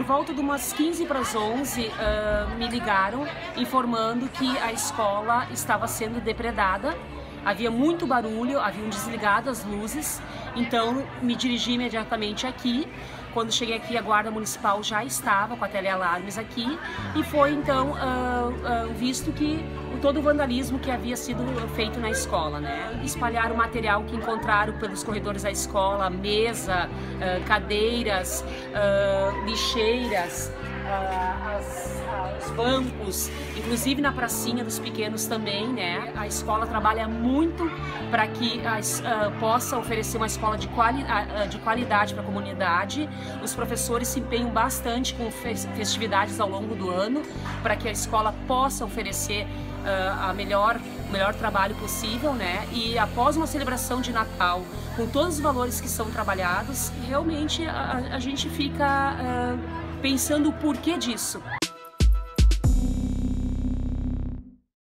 volta de umas 15 para as 11, me ligaram informando que a escola estava sendo depredada. Havia muito barulho, haviam desligado as luzes, então me dirigi imediatamente aqui. Quando cheguei aqui, a Guarda Municipal já estava com a telealarmes aqui e foi então visto que todo o vandalismo que havia sido feito na escola, né? Espalharam o material que encontraram pelos corredores da escola, mesa, cadeiras, lixeiras, os bancos, inclusive na pracinha dos pequenos também, né? A escola trabalha muito para que possa oferecer uma escola de qualidade para a comunidade. Os professores se empenham bastante com festividades ao longo do ano para que a escola possa oferecer o melhor trabalho possível, né? E após uma celebração de Natal, com todos os valores que são trabalhados, realmente a gente fica pensando o porquê disso.